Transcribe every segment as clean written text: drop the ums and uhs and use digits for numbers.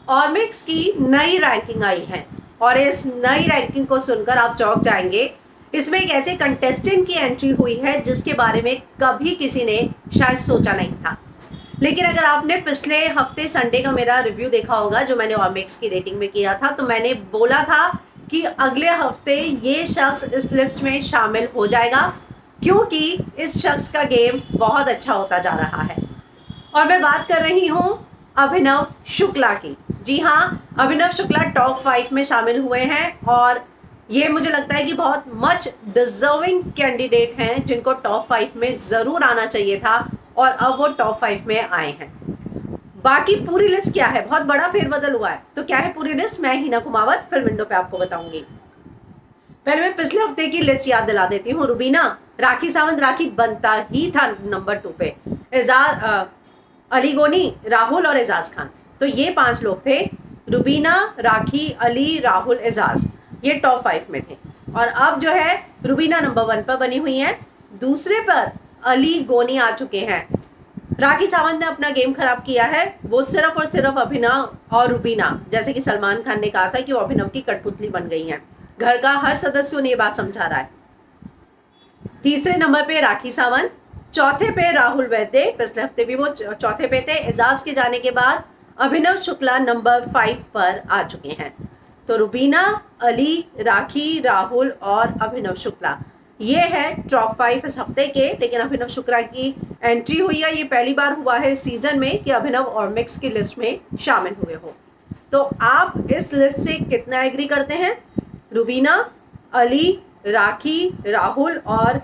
ऑर्मिक्स की नई रैंकिंग आई है और इस नई रैंकिंग को सुनकर आप चौंक जाएंगे। इसमें एक ऐसे कंटेस्टेंट की एंट्री हुई है जिसके बारे में कभी किसी ने शायद सोचा नहीं था। लेकिन अगर आपने पिछले हफ्ते संडे का मेरा रिव्यू देखा होगा जो मैंने ऑर्मिक्स की रेटिंग में किया था, तो मैंने बोला था कि अगले हफ्ते ये शख्स इस लिस्ट में शामिल हो जाएगा क्योंकि इस शख्स का गेम बहुत अच्छा होता जा रहा है। और मैं बात कर रही हूँ अभिनव शुक्ला की। जी हाँ, अभिनव शुक्ला टॉप 5 में शामिल हुए हैं और ये मुझे लगता है कि बहुत मच डिजर्विंग कैंडिडेट हैं जिनको टॉप 5 में ज़रूर आना चाहिए था और अब वो टॉप 5 में आए हैं। बाकी पूरी लिस्ट क्या है, बहुत बड़ा फेरबदल हुआ है। तो क्या है पूरी लिस्ट, मैं हिना कुमावत फिल्म विंडो पे आपको बताऊंगी। पहले मैं पिछले हफ्ते की लिस्ट याद दिला देती हूँ। रुबीना, राखी सावंत, राखी बनता ही था नंबर 2 पे। अली गोनी, राहुल और एजाज खान, तो ये 5 लोग थे। रुबीना, राखी, अली, राहुल, एजाज, ये टॉप 5 में थे। और अब जो है रुबीना नंबर 1 पर बनी हुई है, दूसरे पर अली गोनी आ चुके हैं। राखी सावंत ने अपना गेम खराब किया है, वो सिर्फ और सिर्फ अभिनव और रुबीना, जैसे कि सलमान खान ने कहा था कि वो अभिनव की कठपुतली बन गई हैं। घर का हर सदस्य उन्हें ये बात समझा रहा है। तीसरे नंबर पे राखी सावंत, चौथे पे राहुल वैद्य, पिछले हफ्ते भी वो चौथे पे थे। एजाज के जाने के बाद अभिनव शुक्ला नंबर 5 पर आ चुके हैं। तो रुबीना, अली, राखी, राहुल और अभिनव शुक्ला, ये है टॉप 5 इस हफ्ते के। लेकिन अभिनव शुक्ला की एंट्री हुई है, ये पहली बार हुआ है सीजन में कि अभिनव ऑर्मिक्स की लिस्ट में शामिल हुए हो। तो आप इस लिस्ट से कितना एग्री करते हैं? रुबीना, अली, राखी, राहुल और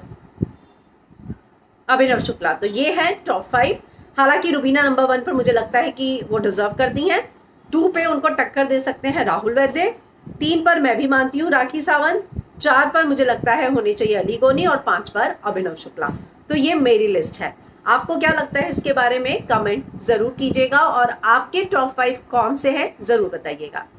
अभिनव शुक्ला, तो ये है टॉप 5। हालांकि रुबीना नंबर 1 पर मुझे लगता है कि वो डिजर्व करती हैं। 2 पे उनको टक्कर दे सकते हैं राहुल वैद्य। 3 पर मैं भी मानती हूँ राखी सावंत। 4 पर मुझे लगता है होनी चाहिए अली गोनी और 5 पर अभिनव शुक्ला। तो ये मेरी लिस्ट है। आपको क्या लगता है इसके बारे में कमेंट जरूर कीजिएगा और आपके टॉप 5 कौन से हैं जरूर बताइएगा।